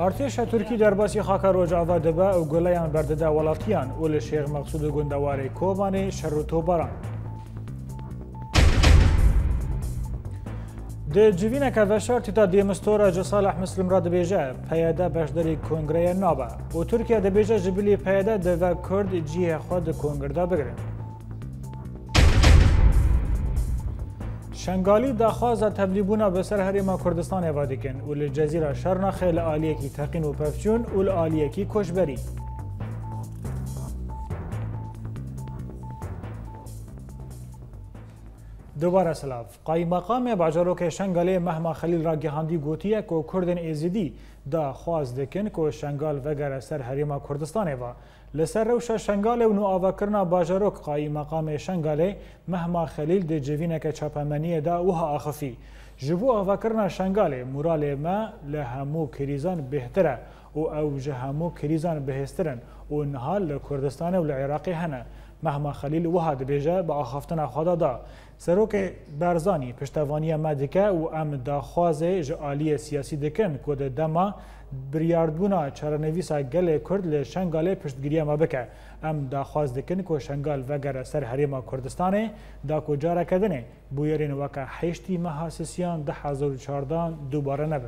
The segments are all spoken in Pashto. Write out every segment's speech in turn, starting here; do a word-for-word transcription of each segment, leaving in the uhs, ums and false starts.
ارتشا ترکی در باسی خاک روجاوا دبا و گلیان بردده ولاتیان و لشیخ مقصود گندواری کوبانی شروطو بران. د جوینه که وشار تیتا دیمستورا جصالح مسلم را دبیجه پیاده بشدری کنگره نابه و ترکیه دبیجه جبلی پیاده دو کرد جیه خود کنگرده بگرن. شنگالی داخواز تبلیبونا به سر هریما کردستان وادکن و لجزیره شرناخه لآلیه کی تقین و پفچون و لآلیه کی کشبری. دوباره سلاف قایم مقام باجاروک شنگالی مهما خلیل را گهاندی گوتیه که کردن ایزیدی دا خواز دکن که شنگال وگر سر حریما کردستانه و لسر روش شنگالی و نو آوکرنا باجاروک قایم مقام شنگالی مهما خلیل ده جوینه که چاپمنیه دا وها آخفی جبو آوکرنا شنگالی مورال ما لهمو کریزان بهتره و او جهمو کریزان بهسترن و نهال لکردستان و العراقی هنه مهما خلیل وها دبیجه با آخفتن خدا دا سروک برزانی پشتوانی مدکه و ام داخواز جعالی سیاسی دکن که دما بریاردبونا چرنویسا گل کرد لشنگال پشتگیری ما بکه ام داخواز دکن که شنگال وگر سر حریما کردستانه دا کجاره کدنه بویرین وکا حیشتی محاسسیان ده هزار و چهاردان دوباره نبه.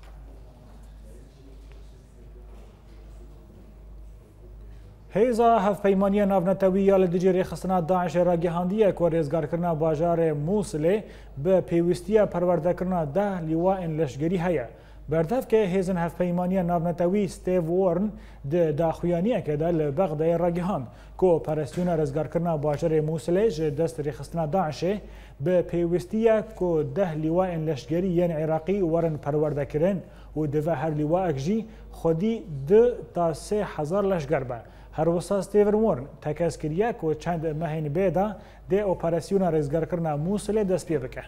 هیزا هفپیمانی ناونتوی یا لدیجی خستنا داعش را گهاندیه که ریزگار کرنا باجار موصله به پیوستی پرورده کرنا ده لیوائن لشگری هیا. بردف که هیزن هفپیمانی ناونتوی ستیو وورن ده داخویانیه که ده لبغده را گهاند که پرستیون ریزگار کرنا باجار موصله جه دست ریخستنا داعش به پیوستی که ده لیوائن لشگری یعنی عراقی ورن پرورده کرن و دوه هر لیوائک جی خودی ده تا سه هزار لشگر به. هر وسا ستیور مورن تکس کریه که چند مهین بیدا ده اپراسیون ریزگار کرنا موصله دست پی بکه.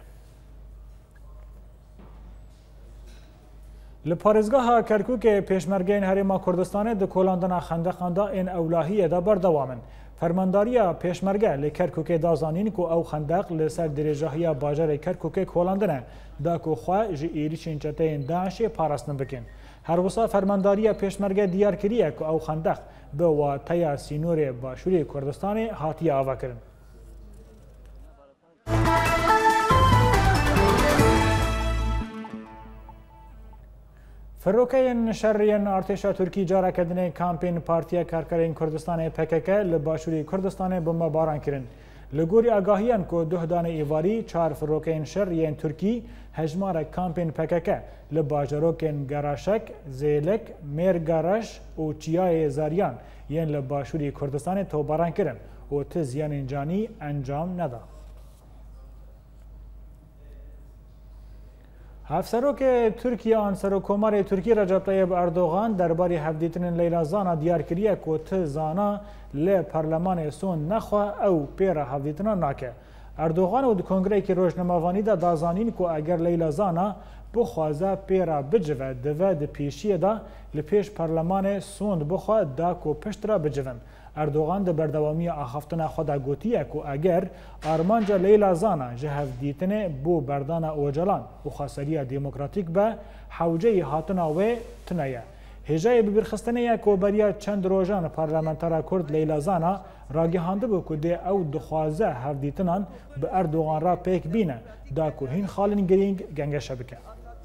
لپارزگاه کرکوک پیشمرگین هریما کردستانه ده کولاندنا خندقاندا این اولاهیه ده بردوامن. فرمانداریا پیشمرگه لکرکوک دازانین که او خندق لسر دریجاهی باجر کرکوک کولاندنه ده که خواه جی ایریشین چتین داعش پاراستن بکن. هر وسا فرمانداری پیشمرگه دیار کریه که او خندق به واتیا سینور باشوری کردستان هاتی آوا کرن. فروکین شرین ارتشا ترکی جارا کردن کامپین پارتیا کارکرین کردستان پکک لباشوری کردستان بما باران کرن. لگوری آگاهیان که ده دانه ایواری چهار فروکین شرین ترکی هجمار کامپین پکک لباجروکین گراشک، زیلک، میر گراش و چیای زاریان یعن لباشوری کردستان توباران کرن و تزیان انجانی انجام ندا. هفسروک ترکیه آنسر و کمار ترکی رجب طیب اردوغان درباره هفدیتن لیلا زانا دیار کریه که تزانا لی پارلمان سون نخواه او پیر هفدیتنا ناکه. اردوغان و کنگره که روشنموانی دا دازانین که اگر لیلا زانا بخوازه پیرا بجوه دوه ده پیشیه دا لپیش پارلمان سوند بخواه دا که پشت را بجوون. اردوغان ده بردوامی آخفتن خدا گوتیه که اگر آرمانجا لیلا زانا جهف دیتنه بو بردان اوجلان و خاصری دموکراتیک به حوجه هاتنا و تنیه. هجای ببرخستنه که بریا چند روزان پارلمانتر کرد لیلا زانا راگهانده بو که ده او دخوازه هف دیتنان به اردوغان را پیک بینه دا که هین خالن گرینگ گنگشه بکه.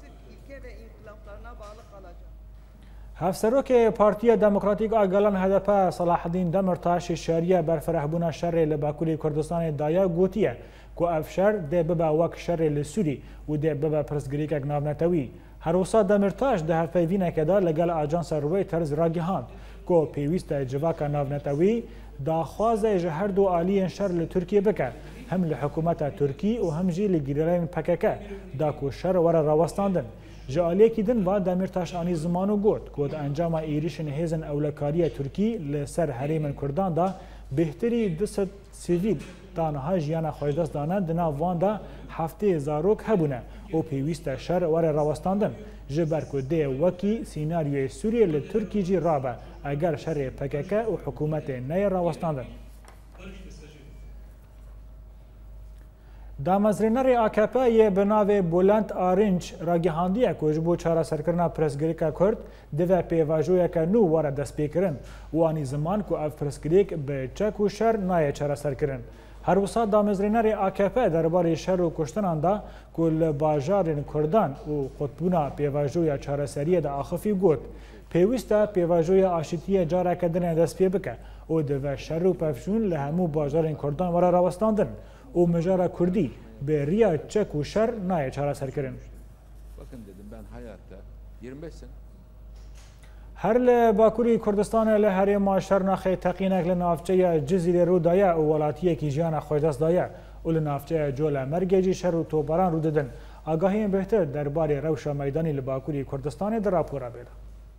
هفسروک پارتی دموکراتیک آگالان هدف صلاح الدین دمرتاش شریعه برفرهبونا شر لباکوری کردستان دایا گوتیه که افشار ده ببا وک شر لسوری و ده ببا پرسگریک اگنابنتوی. هر وسا دمرتاش ده هفپیوینه که دا لگل آجانس رویترز راگهاند که پیویست جواک نابنتوی داخوازه جهر دو آلی شر لترکیه بکه هم لحکومت ترکی و هم جی لگیرلین پککه دا که شر ور راوستاندن. جالیه کی دن و دمرتاش آنی زمانو گوت که انجام ایریشن هیزن اولکاری ترکی لسر حریم کردان دا بهتری دست سیویل تانها جیانا خویدست دانه دنا وان دا هفته زاروک هبونه و پیویست شر ور راوستاندن. جبر که ده وکی سیناریوی سوریه لترکی جی رابه اگر شر پککه و حکومت نی راوستاندن. دامەزرێنەری ئا کێ پێ یê bi navê Bulent Arînç ragihandiye ku ji bo çareserkirina pirsgirêka Kurd divê pêvajoyeke nû were destpêkirin û anî ziman ku ev pirsgirêk bi çek û şer nayê çareserkirin. Her wisa damezrênerê A K P derbarê şer û kuştinan da ku li bajarên Kurdan û qutbûna pêvajoya çareseriyê de axifî got. Pêwîst e pêvajoya aşîtiyê careke dinê dest pê bike û divê şer û pevçûn li hemû bajarên Kurdan were rawestandin û mijara Kurdî bi riya çek û şer nayê çareserkirin. Bakın dedim ben hayatta yirmi beş sene. Her li Bakurî Kurdistanê li herêma Şernaxê teqînek li navçeya Cizîrê rû daye û welatiyekî jiyana xwedest daye û li navçeya Cola Mergê jî şer û tobaran rû didin. Agahiyên bêhtir derbarê rewşa meydanî li Bakurî Kurdistanê di rapora bêda.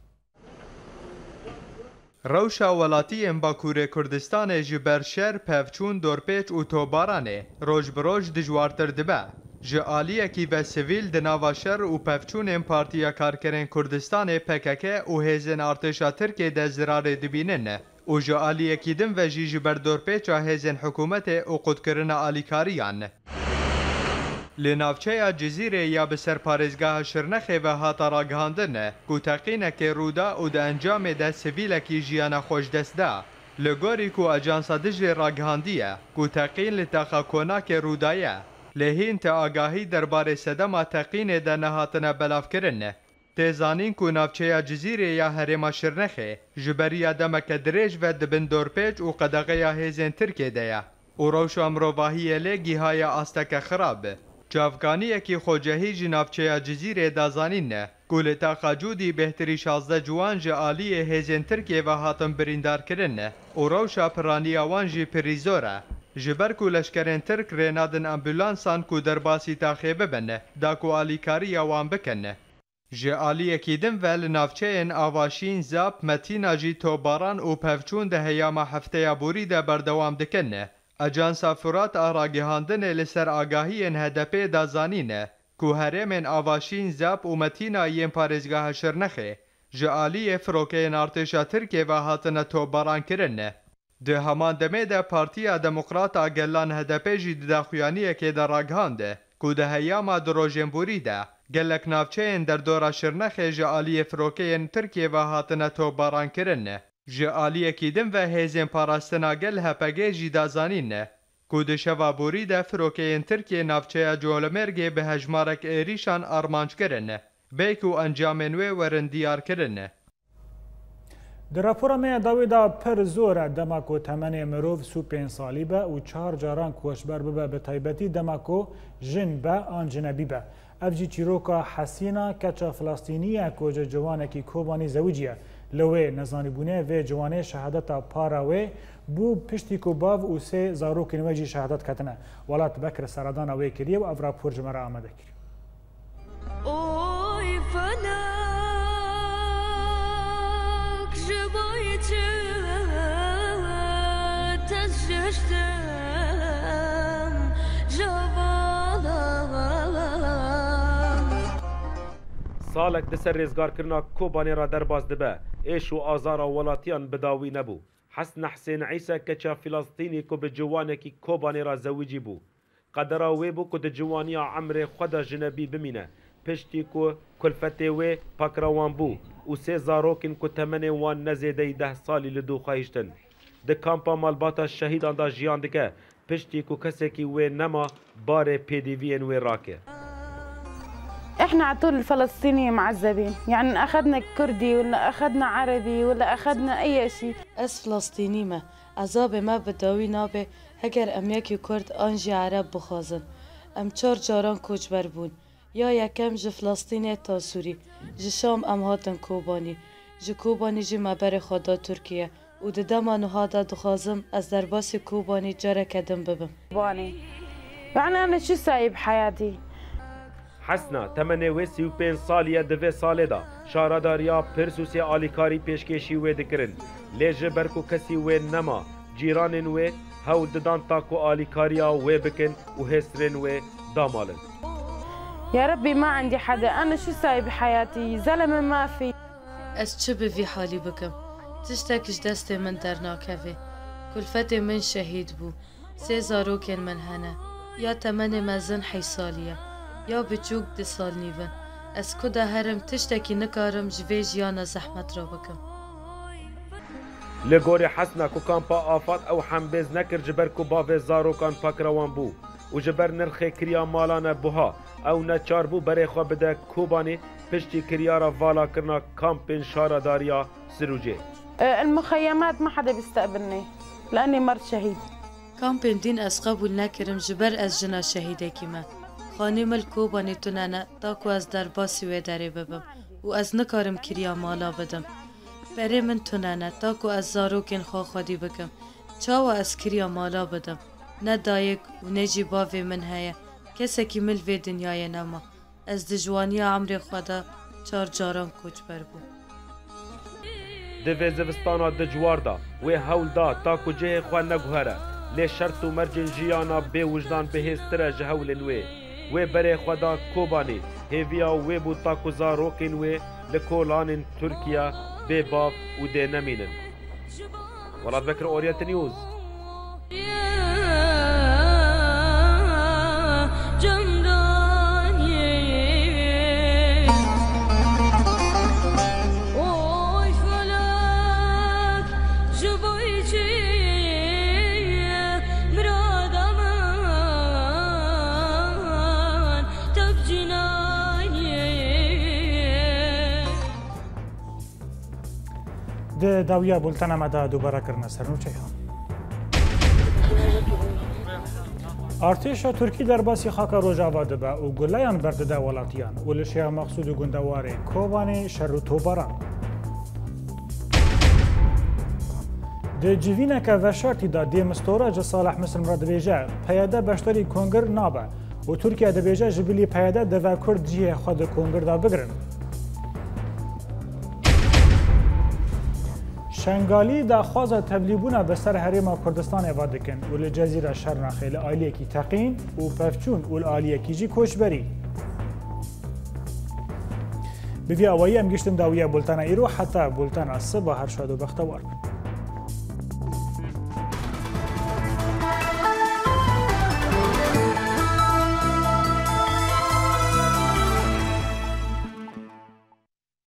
Rewşa welatiyên Bakurê Kurdistanê ji ber şer, pevçûn, dorpêç û tobaranê roj bi roj dijwartir dibe. Ji aliyekî ve sivîl di nava şer û pevçûnên Partiya Karkerên Kurdistanê P K K û hêzên artêşa Tirkiye de zirarê dibînin û ji aliyekî din ve jî ji ber dorpêça hêzên hikûmetê û qutkirina alîkariyan. Li navçeya Cizîrê ya bi ser parêzgeha Şirnexê ve hata ragihandin ku teqînekê rûda û di encamê de sivîlekî jiyana xweşdest da. Li gorî ku Ajansa Diclê ragihandiye ku teqîn li texa konakê rûdaye. Lehîn te agahî derbarê sedema teqînê de nehatine belavkirin. Têzanîn ku navçeya Cizîrê ya herêma Şirnexê ji beriya demeke dirêj ve dibin dorpêç û qedexeya hêzên Tirkiye de ye. û rewşa mirovahiyê lê gîhaya asteke xirab. Çavkaniyekî xwecehî ji navçeya Cizîrê dazanîn ku li texa Cûdî bêhtirî şazdeh ciwan ji aliyê hêzên Tirkiye ve hatin birîndarkirin û rewşa piraniya wan jî pirî zor e. Ji ber ku leşkerên Tirk rê nadin ambulansan ku derbasî taxê bibin da ku alîkariya wan bikin. Ji aliyekî din ve li navçeyên Avaşîn, Zap, Metina jî tobaran û pevçûn di heyama hefteya borî de berdewam dikin. Ajansa Fırat a ragihandinê li ser agahiyên H D P dazanîn ku herêmên Avaşîn, Zap û Metina yên parêzgeha Şirnexê ji aliyê firokeyên artêşa Tirkiye ve hatine tobaran kirin. Di heman demê de Partiya Demokrat a Gelan H D P jî di daxuyaniyekê de ragihand ku di heyama di rojên borî de gelek navçeyên derdora Şirnexê ji aliyê firokeyên Tirkiye ve hatine tobaran kirin. Ji aliyekî din ve hêzên parastina gel H P G jî dazanîn ku di şeva borî de firokeyên Tirkiye navçeya Colemêrgê bi hejmarek êrîşan armanc kirin. Bê ku encamên wê werin diyar kirin. Di rapora me dawê da pir zor e dema ku temenê mirov sû pênc salî be û çar caran koçber bibe bi taybetî dema ku jin be an cinebî be. Ev jî çîroka Hesîna keça Filastînî ku ji ciwanekî Kobanî zewicî ye. Li wê nezanîbûnê vê ciwanê şehadeta para wê bû piştî ku bav û sê zarokên we jî şehadet ketine. Welat Bekir seredana wê kiriye û ev rapor ji me re amade kiriye. Salek di ser rêzgarkirina Kobanê ra derbas dibe, êş û azara welatiyan bi dawî nebû. Hesn Hesên Îsa keça Filastînî ku bi ciwanekî Kobanê ra zewicî bû. Qedera wê bû ku di ciwaniya emrê xwe de jinebî bimîne, piştî ku kulfetê wê pakira wan bû û sê zarokên ku temenê wan nezêdeyî deh salî li dû xwehîştin. Di kampa malbata şehîdan da jiyan dike, piştî ku kesekî wê nema barê pêdiviyên wê rake. احنا على طول الفلسطينيين معذبين، يعني اخذنا كردي ولا اخذنا عربي ولا اخذنا اي شيء. اس فلسطيني ما عذاب ما بداوي نابه هگر ام یکی کرد آنجی عرب بخوازن. ام چار جاران کوچبر بون. یا یکم ج فلسطین تا سوری. ج شام ام هاتن کوبانی. ج کوبانی ج مبر خدا ترکیه. و ددما نهادا دخوازم از درباس کوبانی جاره کدم ببم. بانی. يعني انا شو سايب حياتي؟ حسنا temenê wê sî û pênc salî ye di vê salê da şaradariya pirsûsê alîkarî pêşkêşî wê dikirin. Lê ji ber ku kesî wê nema, cîranên wê hewl didan ta ku alîkariya wê bikin û hêsirên wê damalin. يا ربي ما عندي حدا، أنا شو سايب بحياتي؟ زلمة ما في. Ez çi bi vî halî bikim? Tiştekî ji destê min dernakeve. Kulfetê min şehîd bû. Sê zarokên min hene. یا تمن مزن حی سالیه یا بچوک ده سال نیون از کده هرم تشتکی نکارم جوی جیانا زحمت را بکم لگوری حسنا کو کامپا آفات او حمبیز نکر جبر کو باوی زارو کان پاک روان بو و جبر نرخی کریا مالان بوها او نچار بو بره خواه بده کوبانی پشتی کریارا والا کرنا کامپین شارداریا سروجه. المخيمات ما حدا بيستقبلني لاني مرت شهيد. کامپین دین از قبول نکرم جبر از جنا شهیده کیمه خانه مل کوبانی توننه تاکو از در باسی و داره ببم و از نکارم کریا مالا بدم بره من توننه تاکو از زاروکن خواه خودی بکم چاوا از کریا مالا بدم نه دایک و نه جیباوی من هیا کسی که مل وی دنیای نما از دجوانی عمر خدا چار جاران کوچ بر بود دوی زوستانا دجوار دا و هول دا تاکو جه خواه نگوهره لی شرط و مرجن جیانا بی وجدان بهستره جهول نوی و بره خدا کوبانی هیویا و بو تاکو زاروکن و لکولان ترکیه بی باب و ده نمینن ولاد بکر اوریت نیوز د داویا بولتن مدا دوباره کرنا سرنوچه ارتش ترکی در باسی خاک روجاوا دبه و گلیان برده ولاتیان و لشیا مقصود گندوار کوبان شر توباران د جوینه که وشارتی دا دی مستوراج صالح مسلم را دبیجه پیاده بشتری کنگر نابه و ترکیه دبیجه جبلی پیاده دو کرد جیه خود کنگر دا بگرن شنگالی دا خواز تبلیبونا به سر حریم کردستان وادکن و لجزیره شرناخی لآلیه کی تقین و پفچون و لآلیه کی جی کوچبری بوی آوایی هم گشتن داویه بولتن ایرو حتی بولتن از سبا هر شاد و بختوار